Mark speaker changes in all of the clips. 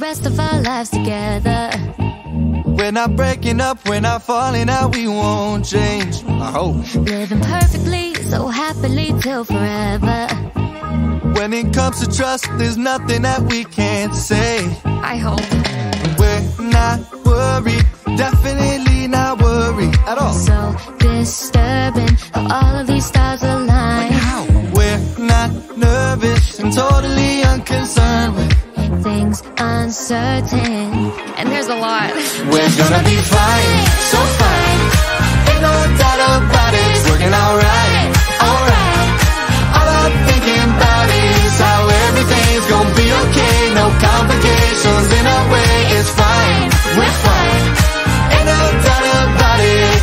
Speaker 1: rest of our lives together.
Speaker 2: We're not breaking up, we're not falling out, we won't change, I hope.
Speaker 1: Living perfectly, so happily till forever.
Speaker 2: When it comes to trust, there's nothing that we can't say.
Speaker 1: I hope.
Speaker 2: We're not worried, definitely not worried at all.
Speaker 1: So disturbing how all of these stars align.
Speaker 2: We're not nervous and totally unconcerned with
Speaker 1: things uncertain, and there's a lot.
Speaker 2: We're gonna be fine, so fine. Ain't no doubt about it, it's working alright, alright. All I'm thinking about is how everything's gonna be okay. No complications in our way, it's fine, we're fine. Ain't no doubt about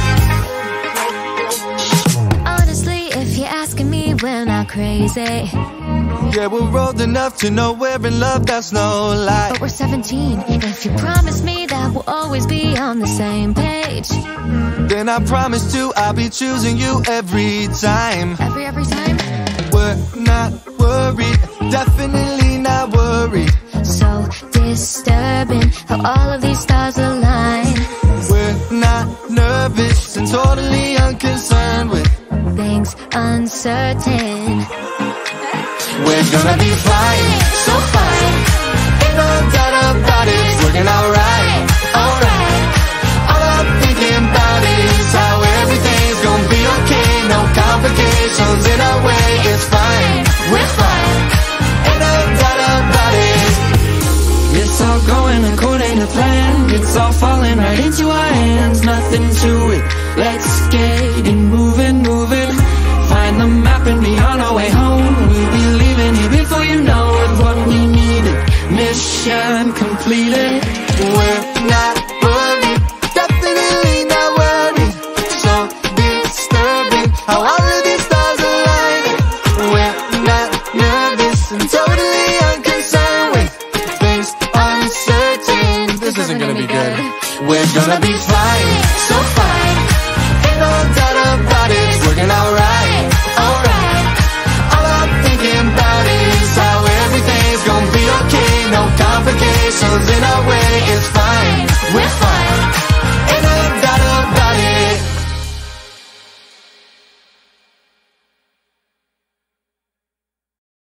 Speaker 2: it.
Speaker 1: Honestly, if you're asking me, we're not crazy.
Speaker 2: Yeah, we're old enough to know we're in love, that's no lie.
Speaker 1: But we're 17, if you promise me that we'll always be on the same page,
Speaker 2: then I promise to, I'll be choosing you every time.
Speaker 1: Every time?
Speaker 2: We're not worried, definitely not worried.
Speaker 1: So disturbing how all of these stars align.
Speaker 2: We're not nervous and totally unconcerned with
Speaker 1: things uncertain.
Speaker 2: We're gonna be fine, so fine. Ain't no doubt about it, it's working alright, alright. All I'm thinking about is how everything's gonna be okay. No complications in our way, it's fine, we're fine. Ain't no doubt about it.
Speaker 3: It's all going according to plan. It's all falling right into our hands. Nothing to it, let's get it moving, moving. Find the map and be on our way home. We'll be leaving here before you know it. What we needed, mission completed.
Speaker 2: We're not worried, definitely not worried. So disturbing how all of these stars align. We're not nervous and totally unconcerned with things uncertain. This isn't gonna be good. We're gonna be fine, so fine. Ain't no doubt about it, it's working alright, alright. All I'm thinking about is how everything's gonna be okay. No complications